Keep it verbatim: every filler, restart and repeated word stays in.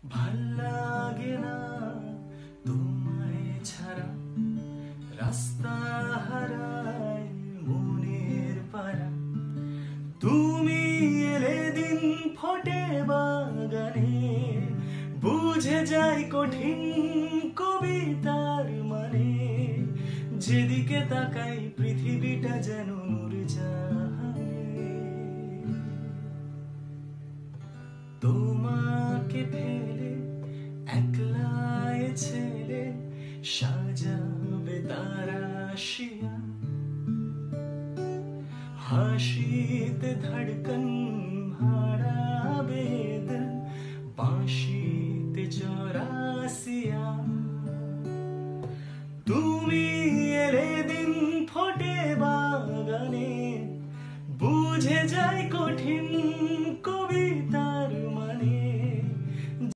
ভাল লাগে না তোমায় ছাড়া, রাস্তা হারায় মনের পারা। তুমি এলে দিন ফোটে বাগানে, বুঝে যাই কঠিন কবিতার মানে। যেদিকে তাকাই পৃথিবীটা যেন নূরজাহানে। তোমাকে ফেলে একলা এ ছেলে সাজাবে তারা শিয়া। হাসিতে ধড়কন হারাবে দিল, বাঁশিতে চড়া